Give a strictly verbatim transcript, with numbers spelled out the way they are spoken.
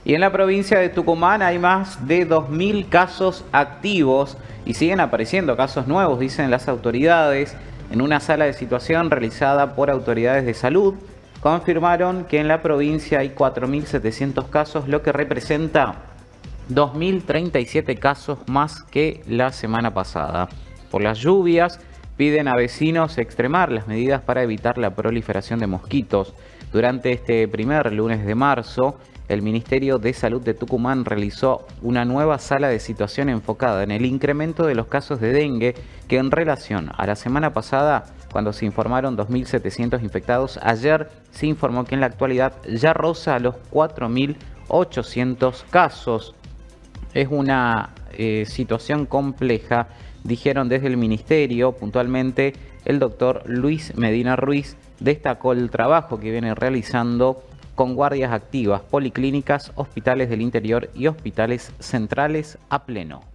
Y en la provincia de Tucumán hay más de dos mil casos activos y siguen apareciendo casos nuevos, dicen las autoridades. En una sala de situación realizada por autoridades de salud, confirmaron que en la provincia hay cuatro mil setecientos casos, lo que representa dos mil treinta y siete casos más que la semana pasada. Por las lluvias, piden a vecinos extremar las medidas para evitar la proliferación de mosquitos. Durante este primer lunes de marzo, el Ministerio de Salud de Tucumán realizó una nueva sala de situación enfocada en el incremento de los casos de dengue, que en relación a la semana pasada, cuando se informaron dos mil setecientos infectados, ayer se informó que en la actualidad ya roza los cuatro mil ochocientos casos. Es una eh, situación compleja, dijeron desde el Ministerio. Puntualmente, el doctor Luis Medina Ruiz destacó el trabajo que viene realizando con guardias activas, policlínicas, hospitales del interior y hospitales centrales a pleno.